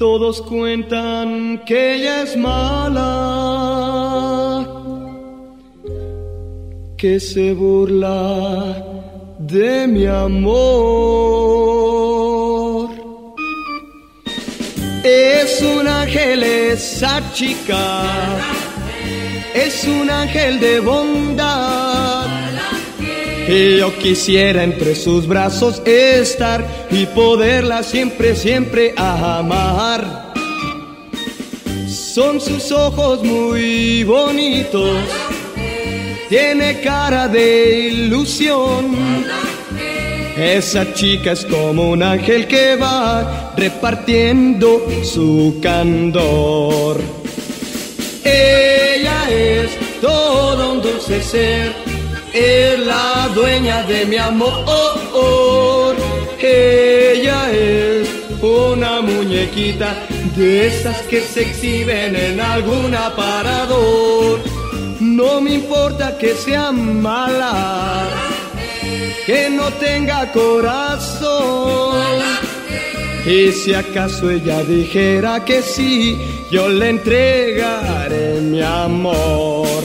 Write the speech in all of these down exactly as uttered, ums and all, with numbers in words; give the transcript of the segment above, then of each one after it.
Todos cuentan que ella es mala, que se burla de mi amor. Es un ángel esa chica, es un ángel de bondad, y yo quisiera entre sus brazos estar y poderla siempre, siempre amar. Son sus ojos muy bonitos, tiene cara de ilusión. Esa chica es como un ángel que va repartiendo su candor. Ella es todo un dulce ser, es la dueña de mi amor. Ella es una muñequita de esas que se exhiben en algún aparador. No me importa que sea mala, que no tenga corazón, y si acaso ella dijera que sí, yo le entregaré mi amor.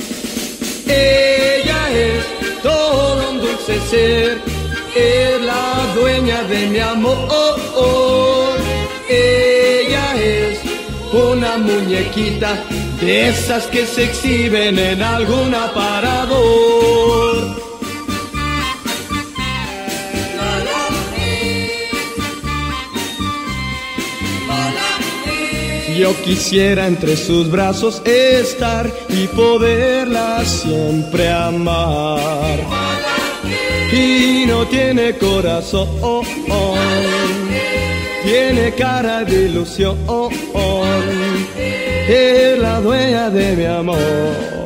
Ella es todo un dulce ser, es la dueña de mi amor. Ella es una muñequita de esas que se exhiben en algún aparador. Yo quisiera entre sus brazos estar y poderla siempre amar. Y no tiene corazón, tiene cara de ilusión, es la dueña de mi amor.